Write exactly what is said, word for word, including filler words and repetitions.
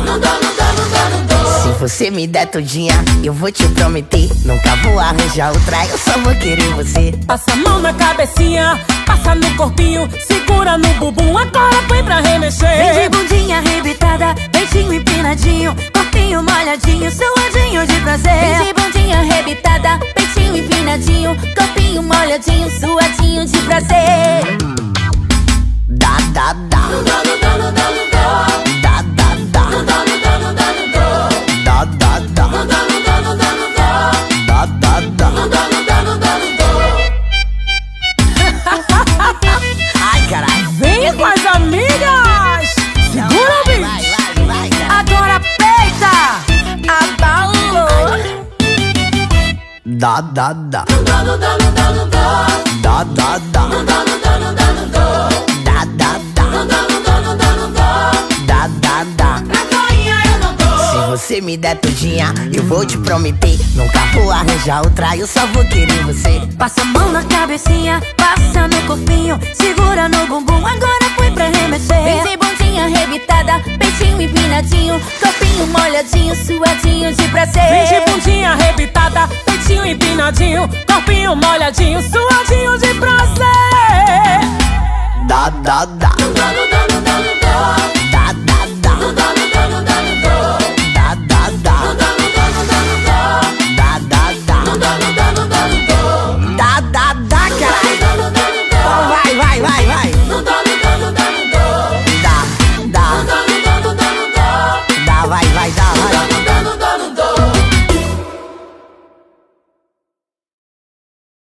não dou, não dou, não dou, não dou. Se você me der tudinha, eu vou te prometer, nunca vou arranjar outra, eu só vou querer você. Passa a mão na cabecinha, passa no corpinho, segura no bumbum, agora põe pra remexer. Vem de bundinha arrebitada, peitinho empinadinho, corpinho molhadinho, suadinho de prazer. Vem de bundinha arrebitada, peitinho empinadinho, corpinho molhadinho, suadinho de prazer. Dá, dá, dá. Não dou, não dou, não dou, não dou. Dá, dá, dá. Não dou, não dou, não dou, não dou. Dá, dá, dá. Não dou, não dou, não dou, não dou. Dá, dá, dá. Não dou, não dou, não dou, não dou. Ai, caralho. Vem com as amigas. Segura o Vai, beat. vai, vai, vai. Agora peita, abalou. Dá, dá, dá. Não dou, não dou, não dou, não dou. Dá, dá, dá. Não dou, não dou, não dou, não dou. Dá, dá, dá. Não dou, não dou, não dou, não dou. Dá, dá, dá. Na coinha eu não dou. Se você me der tudinha, eu vou te prometer, nunca vou arranjar outra, eu só vou querer você. Passa a mão na cabecinha, passa no corpinho, segura no bumbum, agora põe pra remexer. Vem de bundinha arrebitada, peitinho empinadinho, corpinho molhadinho, suadinho de prazer. Vem de bundinha arrebitada, peitinho empinadinho, corpinho molhadinho, suadinho de prazer. Dá, dá, dá. Não dou,